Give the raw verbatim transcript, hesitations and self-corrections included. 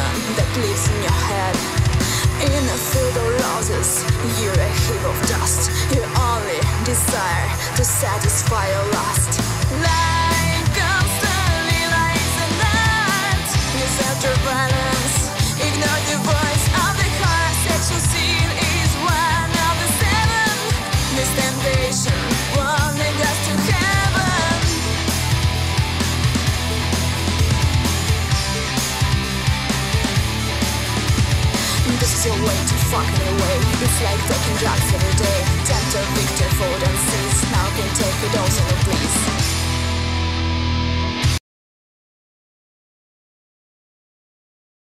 demon that lives in your head. In a field of roses, you're a heap of dust. You only desire to satisfy your lust. Life constantly lies in that. You set your balance, ignore the voice of the heart. Sexual sin is one of the seven. This temptation won't lead us to heaven. This is your way to fucking away. It's like taking drugs every day. Tempter, victor, fold and cease. Now can take it also, please.